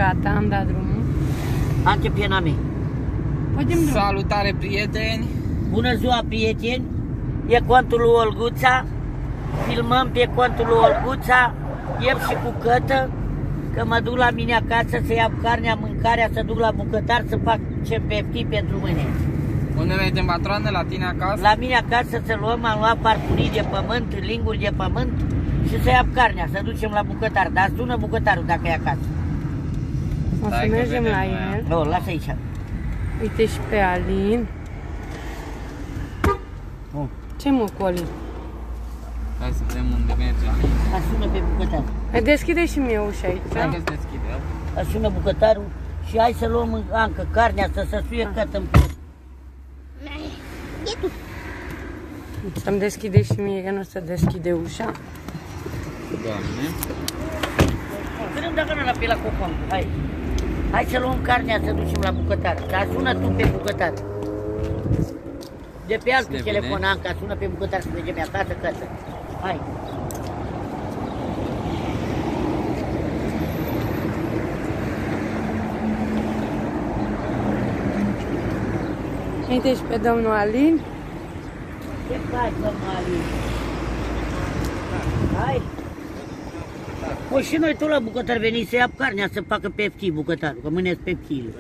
Gata, am dat drumul. Antepiena mea. Salutare, prieteni! Bună ziua, prieteni! E contul lui Olguța. Filmăm pe contul lui Olguța. Eu și cu Cătă. Că mă duc la mine acasă să iau carnea, mâncarea, să duc la bucătar să fac CPFT pentru mâine. Unde mergem, patroană? La tine acasă? La mine acasă să luăm, am luat parcurii de pământ, linguri de pământ și să iau carnea, să ducem la bucătar. Dar sună bucătarul dacă e acasă. O să mergem la el. Nu, lasă aici. Uite și pe Alin. Ce mă, Coli? Hai să vedem unde merge Alin. Sună pe bucătar. Deschide și mie ușa aici. Hai că-ți deschide. Sună bucătarul și hai să luăm încă carnea, să se suie Cătă în plus. Să-mi deschide și mie, că nu se deschide ușa. Doamne. Vedem dacă nu pe la copon. Hai. Hai să luăm carnea, să ducem la bucătar. Dar sună tu pe bucătar. De pe altul telefon, Anca, sună pe bucătar să mergem acasă, Cătă. Hai. Uite și pe domnul Alin. Ce faci, domnul Alin? Hai. Păi și noi tot la bucătar veni să ia carnea, să facă PFT bucătarul, că mâine-s PFT-ile.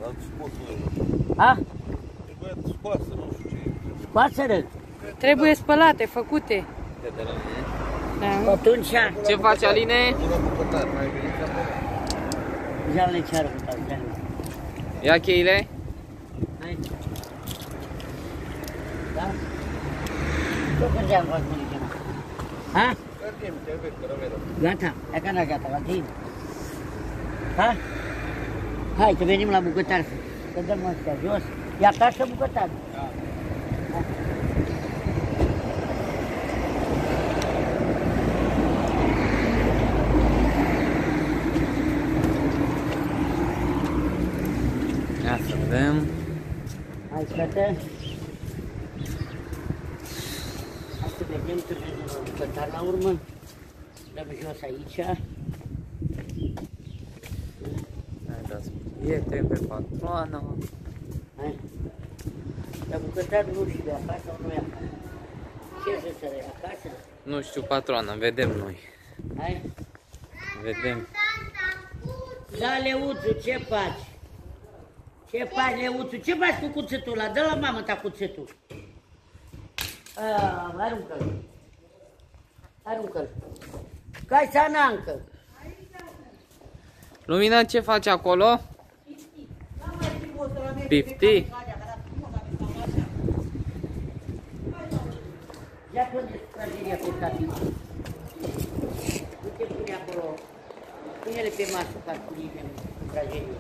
A? Trebuie scoasă, nu știu ce. Scoasă-ră? Trebuie spălate, făcute. Da. Atunci... Ce faci, Aline? Bună bucătar, mai venit acolo. Zeală ceară, zeală. Ia cheile. Hai. Da? Ce făceam cu acolo? Ha? Gata? E că n-a gata, la tine. Ha? Hai, că venim la bucătar. Să dăm astea jos. E acasă bucătar. Ia să vedem. Hai, Cătă. Hai să vedem că mergem la bucătar la urmă. Dăm jos aici. Hai, dați prieteni pe patroană. Hai. La bucătar nu știu de acasă sau nu e acasă. Ce să se re acasă? Nu știu, patroană, vedem noi. Hai. Vedem. Da, Leuțu, ce faci? Ce faci, Leuțu? Ce faci cu cuțitul ăla? Dă la mamă ta cuțitul. Aruncă-l. Aruncă-l. Cai să anancă. Lumina, ce faci acolo? Pifti? Ia pune tragedia pe tapit. Uite, pune acolo. Pune-le pe masă, carturile, tragedia.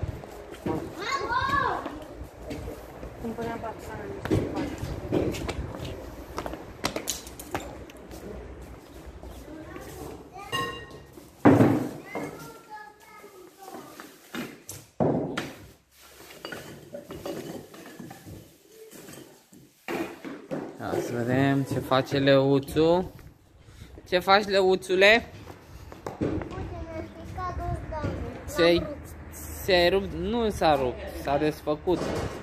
Îmi puneam patroana niște bani. Ia să vedem ce face Leuțu. Ce faci, Leuțule? Se rupt, nu s-a rupt, s-a desfăcut.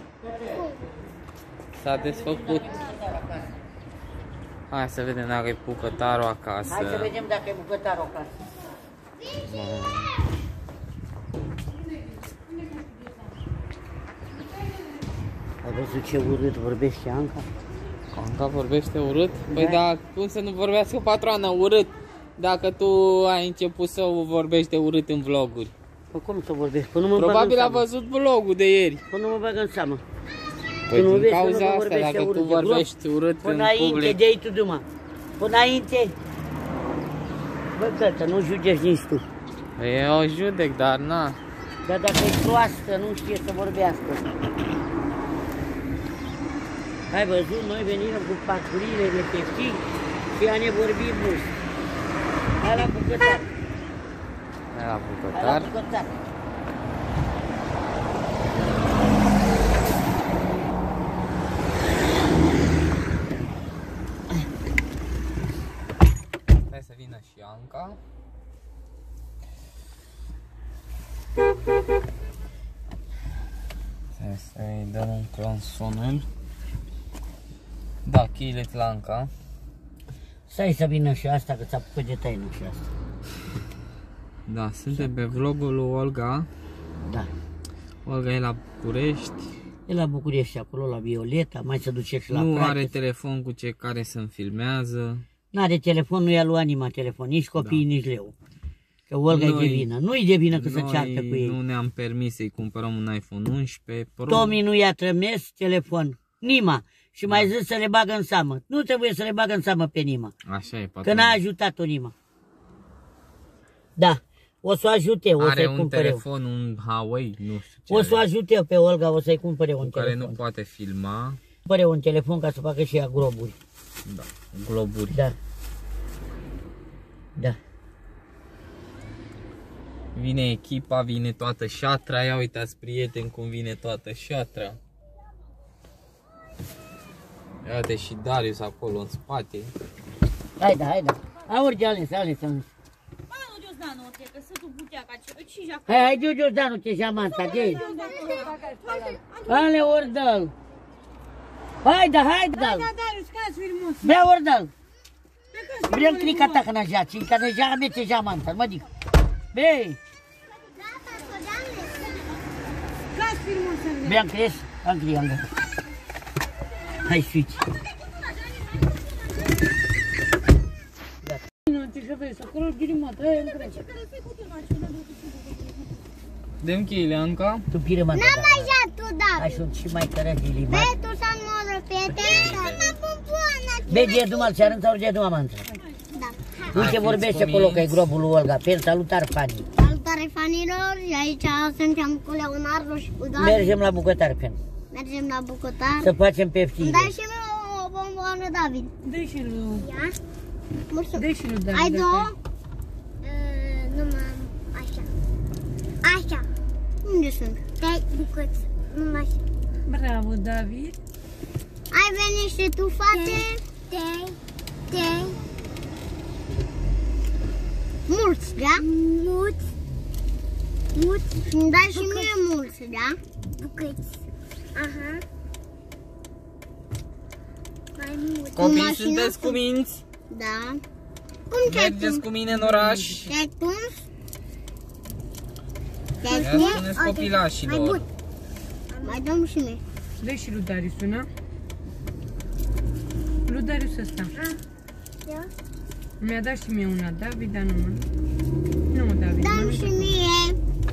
S-a desfăcut. Hai să vedem dacă e bucătarul acasă. Hai să vedem dacă e bucătarul acasă. Ai văzut ce urât vorbește Anca? Anca vorbește urât? Păi da, cum să nu vorbească patroana urât dacă tu ai început să vorbești de urât în vloguri? Păi cum să vorbesc? Păi nu mă Probabil a văzut vlogul de ieri. Păi nu mă bag în seamă. Păi din cauza asta, dacă tu vorbești urât în public. de-ai tu duma. Până înainte. Bă, Cătă, nu judeci nici tu. Eu judec, dar na. Dar dacă e proastă, nu știe să vorbească. Ai văzut, noi venim cu parcurile de pestic și a ne vorbit mult. Hai la bucătar. Hai la bucătar. Hai la bucătar. Anca. să-i dăm un clansonel. Da, cheile la Anca. Stai să vină și asta, că ți-a apucat de taină și asta. Da, suntem pe vlogul lui Olga. Da. Olga e la București. E la București acolo, la Violeta, mai se duce și la Nu frate. are telefon cu cei care să-mi filmează. N-are telefon, nu i-a luat Anima telefon, nici copiii, nici leu. Că Olga e de vină. Nu-i de vină că se ceartă cu ei. Nu ne-am permis să-i cumpărăm un iPhone 11 Pro. Tomi nu i-a trămes telefon. Nima. Și mai zis să le bagă în seamă. Nu trebuie să le bagă în seamă pe Nima. Așa e, Că patron. n-a ajutat-o Nima. Da. O să o ajut eu, o Are să-i un cumpăr eu. telefon, un Huawei, nu știu ce O să o are, ajut eu pe Olga, o să-i cumpăr eu un care telefon. nu poate filma. Cumpăr eu un telefon ca să facă și ea globuri. Da, globuri. Da. Da. Vine echipa, vine toată șatra. Ia uitați, prieteni, cum vine toată șatra. Iată și Darius acolo în spate. Haide, haide. A urge ales. Hai, Giugiu, nu te jamanta, de Ale, ordal. Haide, dal. Bea ordal. Vrem clica ta că n-a jaci, că ne ja mete jamanta, mă dic. Bei. Beam crezi? Am criangă. Hai, switch. Dăm cheile, Anca. Tu pire mă. N-am așa tu, da. Ai sunt și mai tare de limat. Băi, tu să moră, prieteni. Mă pompoană. Bei, de dumă ce arânța, ori de dumă manță. Da. Uite, vorbește acolo că e grobul lui Olga. Pe salutar, fanii. Salutare, fanilor. Aici suntem cu Leonardo și cu David. Mergem la bucătar, Pen. Mergem la Bucătar. Să facem pe Îmi ftige. dai și mie o bomboană, David. Dă-i și lui, Ia. Mulțumesc. dă-i și lui David. Ai dacă două? Nu m-am... Așa. Așa. Unde sunt? Te-ai bucăți. Numai așa. Bravo, David. Ai venit și tu, frate? Te. Mulți, da? Mulți. Și îmi dai și mie mulți, da? Bucăți. Aha. Mai mult. Copii, sunteți cuminți? Da. Cum te-ai Mergeți tuns? cu mine în oraș? Te-ai tuns? Te-ai Ia tuns? spuneți Mai copilașilor. bun. Mai dăm și mie. Dă-i și lui Darius una. Lui Darius ăsta. Ia. Mi-a dat și mie una, David, dar nu. Nu, David. Dăm nu. și mie.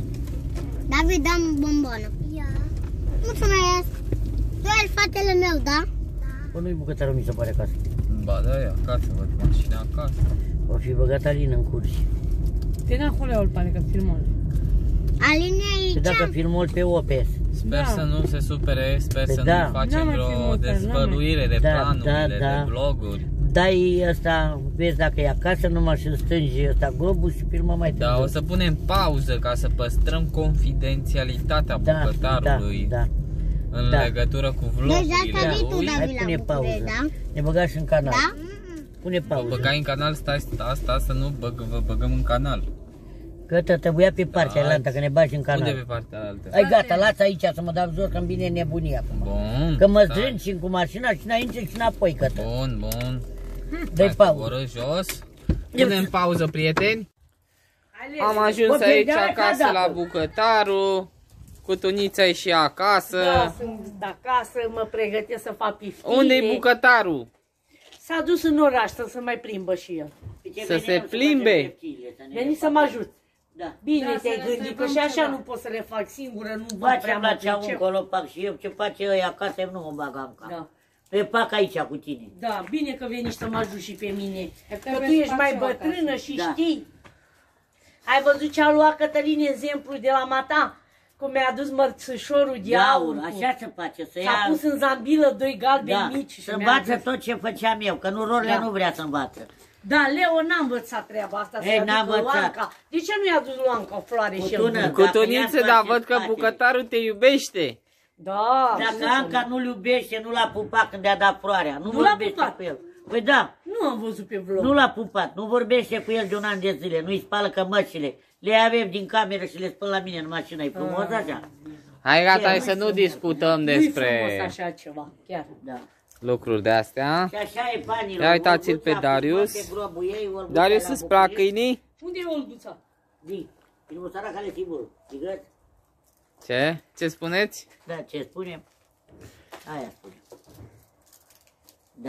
David, dăm bombonă. Ia. Mulțumesc. Tu ești fratele meu, da? Bă, nu-i bucătarul, mi se pare acasă. Ba da, e acasă, văd mașina acasă. O fi băgat Alina în curs. Te acolo, pare că filmul. Aline Și aici. dacă filmul pe OPS. Sper Da. să nu se supere, sper Păi să da. nu facem N-am mai vreo filmat, dezvăluire de Da, planurile, da, da. de vloguri. Dai ăsta, vezi dacă e acasă, numai și stângi ăsta globul și filmă mai Da, târziu. o să punem pauză ca să păstrăm confidențialitatea bucătarului în da. legătură cu Deci vlogurile asta vii tu, lui. Hai, David, pune la București, pauză. da? Ne băga și în canal. Da? Pune Vă pauză. băgai în canal, stai, să nu vă băgăm în canal. Că trebuia pe partea Da, aia, că ne bagi în Unde pe canal. partea altă? Hai gata, lasă aici să mă dau jos, că-mi vine nebunia acum. Bun. Că mă stai. zdrânci cu mașina și înainte și înapoi, cătă. Bun. Dă-i Hai, pauză. coborâ jos. Punem pauză, prieteni. Am Bă, ajuns aici vedeai, acasă da, la da. bucătarul. Cu Tunița e și acasă. Da, sunt acasă, mă pregătesc să fac piftile. Unde-i bucătarul? S-a dus în oraș să mai plimbă și el. Să se plimbe. Veni să mă ajut. Da. Bine Da, te-ai să gândit, că întrebăm și așa ceva. nu pot să le fac singură, nu văd prea Facem la mult cea pricep. încolo, fac și eu, ce face ăia acasă, eu nu mă bag în cap. Da. Le fac aici cu tine. Da, bine că veni să mă ajut și pe mine. Că trebuie tu să ești fac mai și eu bătrână acasă. și Da. știi. Ai văzut ce a luat Cătălin exemplu de la mata? Cum mi-a adus mărțișorul de aur. Așa se face, să S-a ia... pus în zambilă doi galbeni Da, mici. și să mi-a învață adus. tot ce făceam eu, că nu Rorle Da. nu vrea să învață. Da, Leo n-a învățat treaba asta. Ei, să n-a aducă învățat. Luanca. De ce nu i-a adus Luanca o floare și el? Tună. Cu Dacă Tuniță, i-am dar face văd că spatele. bucătarul te iubește. Da. Dacă Anca nu-l iubește, nu l-a pupat când i-a dat floarea, nu Nu l-a vorbește pupat. cu el. Păi da, Nu am văzut pe vlog. nu l-a pupat, nu vorbește cu el de un an de zile, nu-i spală cămășile. Le avem din cameră și le spăl la mine în mașină, e frumos așa. Hai gata, hai să nu discutăm Nu-i frumos despre așa ceva, chiar. Da. lucruri de astea. Și așa e banilor. Ia uitați-l pe Olguța, Darius. pe grobul ei, Olguța Darius la îți bucurie. plac câinii? Unde e Olguța? Zi, filmul sărac care sigur. Tigăț? Ce? Ce spuneți? Da, ce spunem? Aia spunem. Da.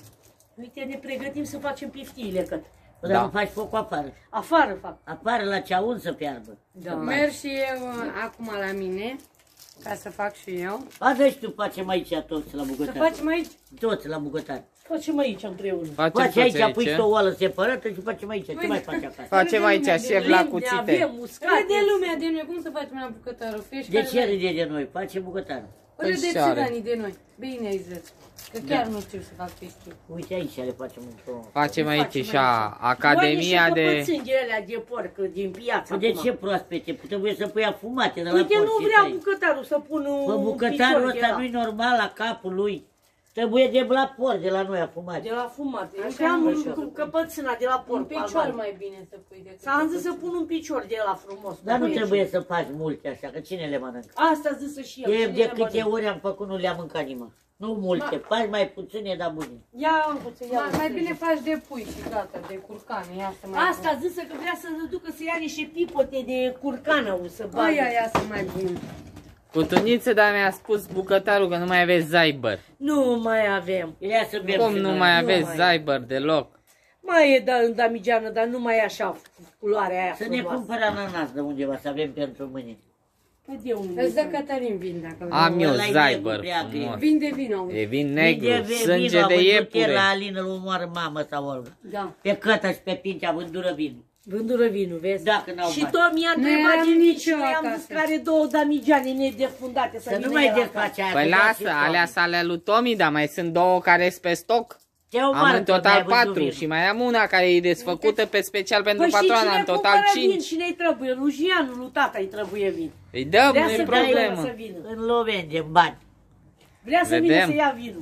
Uite, ne pregătim să facem piftiile, că Bă, Da. dar nu faci focul afară. afară fac. Afară la ceaun să fiarbă. Da. Merg și eu acum la mine, ca să fac și eu. Adă și tu facem aici toți la Să bucătar. facem aici? Toți la bucătar. Facem aici împreună. Facem Faci toți aici, pui și aici. o oală separată și facem aici. Ce mai faci acasă? Facem aici șef la Lemne cuțite. avem, uscate. Râde lumea de noi, cum să facem la bucătarul? De ce râde de noi? Facem bucătarul. Păi Râde și are. țiganii de noi. Bine ai zis. Că chiar nu știu să fac chestii. Uite aici le facem într-o... Facem aici Facem și aici. Academia Oare și de... căpățângele alea de porc din piață De acum? ce proaspete? Trebuie să pui afumate de la Uite, nu porci vrea tăi. bucătarul să pună Bă, un bucătarul picior de ăsta la- nu-i normal la capul lui. Trebuie de la porc, de la noi afumate. de la fumat. Eu Așa vreau mă, un șef. căpățâna de la Un porc. picior alban. mai bine să pui decât... S-a zis să pun un picior de la frumos. Dar nu Pune trebuie să faci multe așa, că cine le mănâncă? Asta a zis și el. De, cine de le câte mănâncă? ori am făcut, nu le-am mâncat nimeni. Nu multe, faci mai puține, dar bune. Ia puțin, ia Mai puțin. bine faci de pui și gata, de curcane, ia să mai Asta a zis că vrea să ducă să ia niște pipote de curcană să bage. Aia să mai bun. Cutuniță, dar mi-a spus bucătarul că nu mai aveți zaibăr. Nu mai avem. Ia să bem Cum și nu noi. mai Nu aveți mai. zaibăr deloc? Mai e în damigeană, dar nu mai e așa culoarea aia Să ne frumoasă. cumpără ananas de undeva, să avem pentru mâine. Păi de unde? Îți dă Cătălin vin dacă vrei. Am eu ăla-i zaibăr negru prea frumos. Vin de vino. E vin Vine negru, sânge vinul, de am vândut iepure. la Alin, îl omoară mamă sau Olga. Da. Pe Cătă și pe Pincea vândură vinul. Vândură vinul, vezi? Dacă n-au Și bani. tot mi-a Nu întrebat eram de vin nici și eu noi am acasă. zis că are două damigeane nedefundate să Să vină nu mai el acasă. desfaci aia. Păi că lasă, ia și alea Tomi. sale lui Tomi, dar mai sunt două care sunt pe stoc. Ce Am omoară în tot, total n-ai vândut 4 vinul. și mai am una care e desfăcută pe special pentru Păi și patroana, cine în total cumpără vin? 5. Cine-i trebuie? Lui Gianu, lui tata îi trebuie vin. Îi dăm, Vrea nu să e dai problemă. să vină. În lovende, în bani. Vrea să vină Vedem. să ia vinul.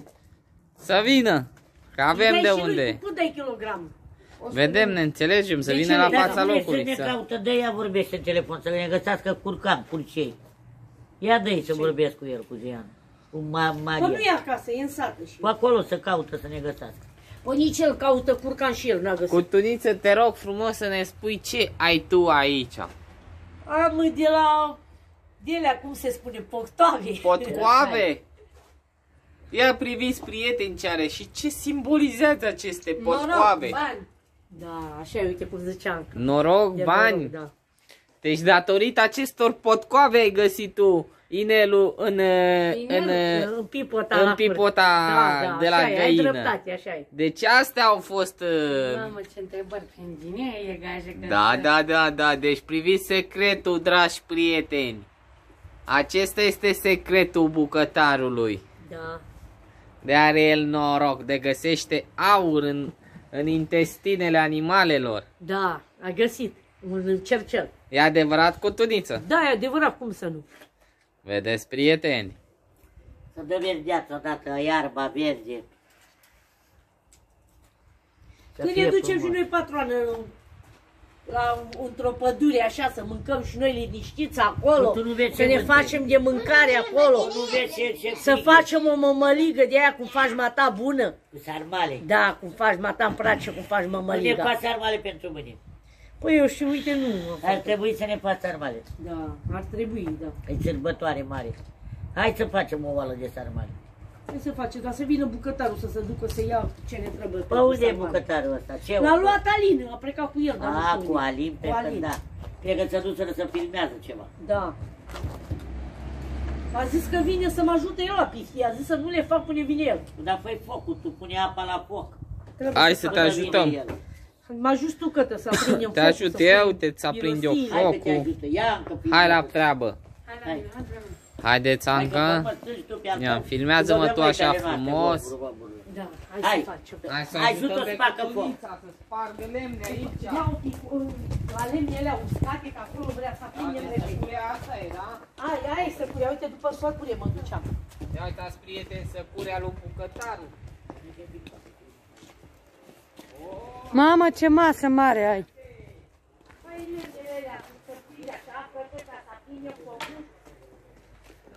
Să vină, că avem Dai de și lui, unde. Cât dai kilogram? Vedem, ne înțelegem, să De vină ce la le- fața Dacă vrei locului. să ne Să... caută, dă ea vorbește în telefon, să ne găsească curcan, curcei. Ia dă-i să vorbesc cu el, cu Gianu. Cu Păi nu Maria. e acasă, e în sată și... Cu acolo să caută să ne găsească. Păi nici el caută curcan și el n-a găsit. Cutuniță, te rog frumos să ne spui ce ai tu aici. Am de la... De alea, cum se spune, poctoave. Potcoave? Ia priviți prieteni ce are și ce simbolizează aceste potcoave. bani. Da, așa e, uite cum ziceam. Noroc, E bani. noroc, da. Deci datorită acestor potcoave ai găsit tu inelul în În pipota la pipota furt. de la așa e, ai găină. dreptate, așa e. Deci astea au fost... Mamă, ce întrebări pe inginer, e gajă că... Da. Deci priviți secretul, dragi prieteni. Acesta este secretul bucătarului. Da. De are el noroc, de găsește aur în intestinele animalelor. Da, a găsit un cercel. E adevărat, Cutuniță? Da, e adevărat, cum să nu? Vedeți, prieteni? Să dă verdeață odată, iarba verde. Să Când fie ne ducem frumos. și noi, patroană, într-o pădure așa, să mâncăm și noi liniștiți acolo, Tu nu vezi să ce ne mânci. facem de mâncare acolo, Nu vezi ce să facem o mămăligă de aia cum faci mata bună. Cu sarmale. Da, cum faci mata, îmi place cum faci Nu ne mămăliga. faci sarmale pentru mâine. Păi eu și uite, nu. Ar trebui să ne faci sarmale. Da, ar trebui, da. E sărbătoare mare. Hai să facem o oală de sarmale. Ce să face? Dar să vină bucătarul să se ducă să ia ce ne trebuie. Pe unde e bucătarul ăsta? Ce L-a luat Alin, a plecat cu el. dar nu A, știu cu unde. Alin, pe Cu când Alin. da. Cred că ți-a dus să filmează ceva. Da. A zis că vine să mă ajute el la pifti. A zis să nu le fac până vine el. Dar fă focul, tu pune apa la foc. Trebuie Hai să să fac. te ajutăm. Vine el. Mă ajut tu, Cătă, să aprindem Te focul, ajut să eu, punem te-ți aprind eu pirosii. Hai că te focul. ajută. Ia încă Hai la filmează. treabă. Hai la Hai. mine, hai la mine. Haideți, Hai că Anca. mă strângi tu pe altă. Ia, filmează-mă tu așa frumos. Da, hai, Hai. să facem. Hai să Ajută ajutăm să pe facă foc. Cutunița să spargă lemne aici. Ia un pic, la lemne alea uscate, că acolo vrea să aprindem repede. Asta e, da? Ai să curea, uite, după sfăcure mă duceam. Ia uitați, prieteni, să curea lui bucătarul. Mamă, ce masă mare ai. Păi lemnele alea, cu săpire așa, că tot ca să aprindem focul.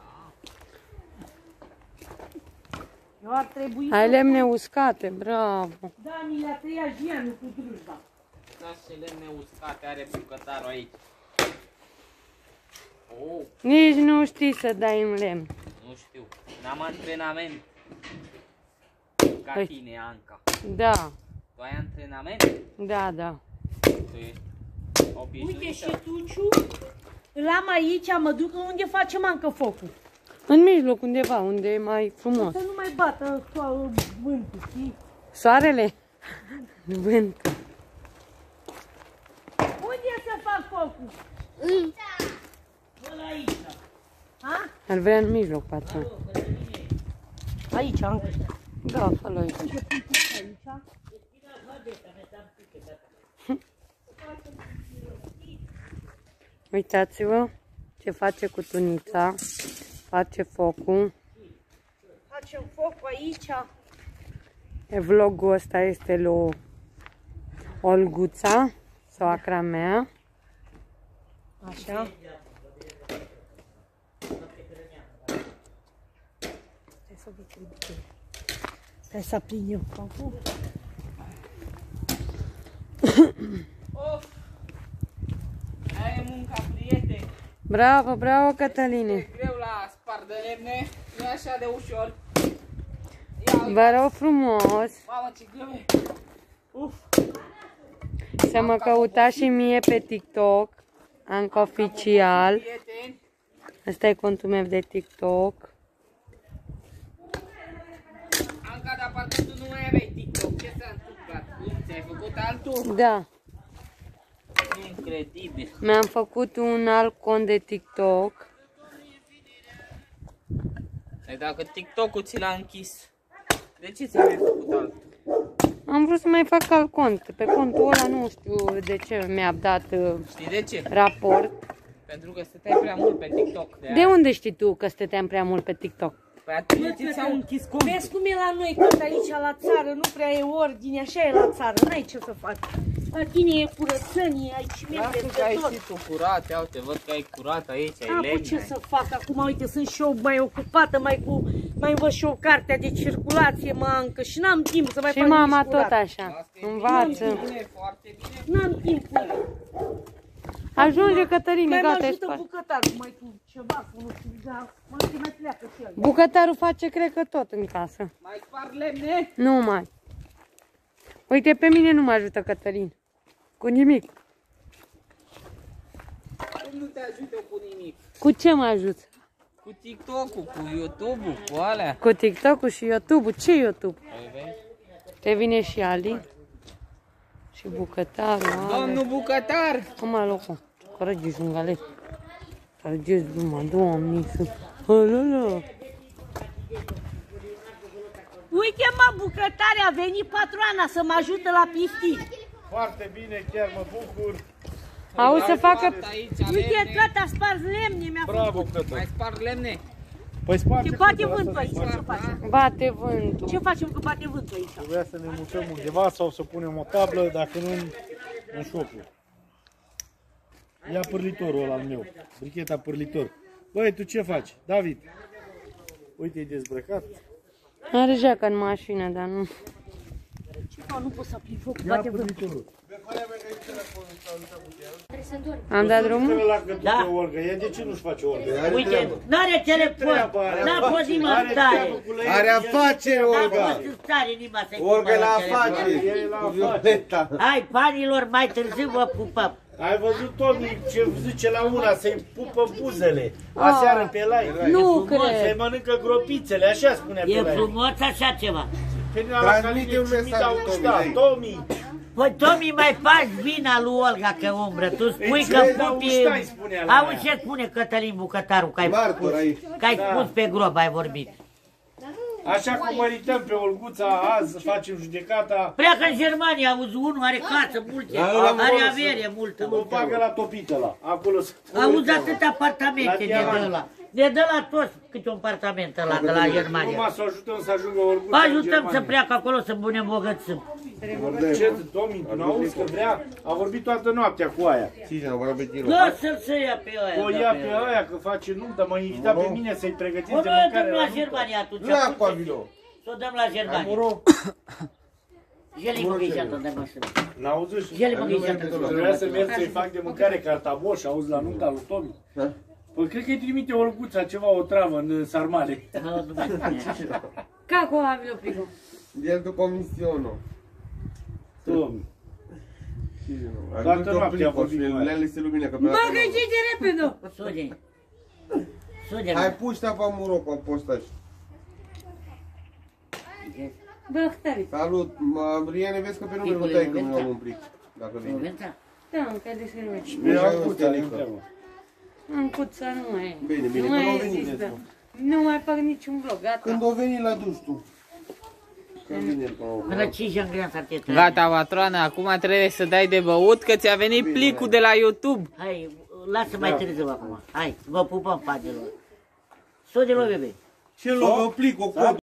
Eu ar trebui Ai lemne uscate, bravo. Dani, la 3 Gianu cu drujba. Da, și lemne uscate are bucătarul aici. Oh, Nici nu știi să dai în lemn. nu știu. N-am antrenament. Ca Păi. tine, Anca. Da, Tu ai antrenament? da, da. Tu ești obișnuită? Uite și tuciu, îl am aici, mă duc unde facem încă focul. În mijloc undeva, unde e mai frumos. Să nu mai bată vântul, știi? Soarele? Vânt. Unde să fac focul? Ăla aici. Ha? Ar vrea în mijloc, patron. Aici, încă. Da, fă-l aici. Aici. Uitați-vă ce face cu tunița. Face focul. Facem focul aici. Vlogul ăsta este lui Olguța, soacra mea. Așa. Stai să aprindem focul. Aia e munca, prieteni. Bravo, bravo, Cătăline. E greu la spart de lemne. Nu e așa de ușor. Vă rog frumos Mamă, ce greu e. să mă căutați și mie pe TikTok, Anca Oficial. Prieteni. Ăsta e contul meu de TikTok. Anca, dar parcă tu nu mai aveai TikTok. Ce s-a întâmplat? Ți-ai făcut altul? Da, Incredibil. mi-am făcut un alt cont de TikTok. Deci dacă TikTok-ul ți l-a închis, de ce ți-ai mai făcut altul? Am vrut să mai fac alt cont. Pe contul ăla nu știu de ce mi-a dat Știi de ce? raport. Pentru că stăteai prea mult pe TikTok. De unde știi tu că stăteam prea mult pe TikTok? Păi atunci ți-au închis contul. Vezi cum e la noi, că aici la țară nu prea e ordine, așa e la țară, n-ai ce să faci. La tine e curățenie, ai cimente Lasă că ai de tot. și tu curat, ia uite, văd că ai curat aici, ai Am lemne. ce să fac acum, uite, sunt și eu mai ocupată, mai văd și eu cartea de circulație, încă și n-am timp să mai Și fac mama nici curat. tot așa, învață. Bine, foarte bine. N-am timp. Ajunge, Cătăline, Mai mă gata, ajută ești bucătarul, mai cu ceva, cu nu știu, dar mai pleacă și el. Bucătarul face, cred că, tot în casă. Mai spar lemne? Nu mai. Uite, pe mine nu mă ajută Cătălin. Cu nimic. Cum nu te ajută cu nimic? Cu ce mă ajut? Cu TikTok-ul, cu YouTube-ul, cu alea. Cu TikTok-ul și YouTube-ul. Ce YouTube? Păi vezi? Te vine și Ali. Și bucătarul. Domnul bucătar! Cum a locul? Corăgi jungalet. Corăgi duma, doamne. Alala. Uite mă, bucătare, a venit patroana să mă ajute la pifti. Foarte bine, chiar mă bucur. Auzi să facă... Aici, Uite, lemne. gata, spars lemne, mi-a Bravo, făcut. Cătă. Mai spar lemne? Păi sparge Ce bate Cătă, vântul lasă aici, să ce sparge. facem? Bate vântul. Ce facem că bate vântul aici? Trebuia să ne mutăm undeva sau să punem o tablă, dacă nu în șopul. Ia pârlitorul ăla al meu, bricheta pârlitor. Băi, tu ce faci? David, uite, e dezbrăcat. Are jaca în mașină, dar nu... Ce fac, nu pot să aprind focul, Ia bate vântul. pârlitorul. Am dat drumul? Ăla că ducă Olga, ea de ce nu-și face Olga? Uite, n-are telefon, n-a fost nimă în stare. Are afaceri, N-a Olga. fost în stare nimă să-i Olga e la telefon. afaceri. Cu Violeta. Hai, panilor, mai târziu vă pupăm. Ai văzut, Tomi, ce zice la una, să-i pupă buzele. Aseară pe live. Nu Să-i cred. mănâncă gropițele, așa spunea pe E live. frumos așa ceva. Transmite un mesaj lui Tomi, Tomi. Păi, Tomi, mai faci vina lui Olga că umbră. Tu spui Îți că vezi, dar pupi... uștai, spunea la Auzi ea. ce spune Cătălin Bucătarul, că ai Martor aici. că ai spus pe grob, ai vorbit. Așa cum mărităm pe Olguța azi, facem judecata, Pleacă în Germania, auzi, unul are casă multe, Dar ăla are mă avere multă. o bagă la Topităla. Acolo să... Auzi atâtea apartamente La de Diamant. ăla. De la toți câte un apartament ăla de la Germania. Numai să ajutăm să ajungă Olguța în Ajutăm să Germania. pleacă acolo să ne îmbogățim. Ce, Tomi, tu n-auzi că vrea? A vorbit toată noaptea cu aia. Cine nu vorbit el? Lasă-l să ia pe ăia. O da, ia pe pe ăia. aia că face nuntă, mă invita pe mine să-i O pregătiți de noi mâncare dăm la la nuntă. Germania atunci. Nu la pavilion. Să o dăm la Germania. Jeli măgăișată de masă. N-auzi? Jeli măgăișată. Trebuia să merg să-i fac de mâncare cartaboș, auzi, la nunta lui Tomi. Păi cred că îi trimite o lăcuță, ceva, o travă în sarmale. Nu mai spune așa. Kako avilo pigo? El tu comisiono. Tomi. Toată noaptea vorbim cu el. Se lumine că pe Mă, că ce repede! Sudi. Sudi. Hai puși apa muro cu postaj. Bă, Octavi. Salut, Riene, vezi că pe numele lui tăi că nu am un plic. Dacă vine. Provența? Da, încă de să nu Mi-a avut treabă. în cuța nu mai e. Bine, bine, Nu când o mai veni, există. vezi. Nu mai fac niciun vlog, Când gata. o veni la duș tu. Când vine el până la urmă. Până 5 ani greu să arăte. Gata, patroană, acum trebuie să dai de băut, că ți-a venit plicul de la YouTube. Hai, lasă mai târziu acum. Hai, vă pupăm, pagelor. Sudi-l, bebe. Ce l-o plic, o copă.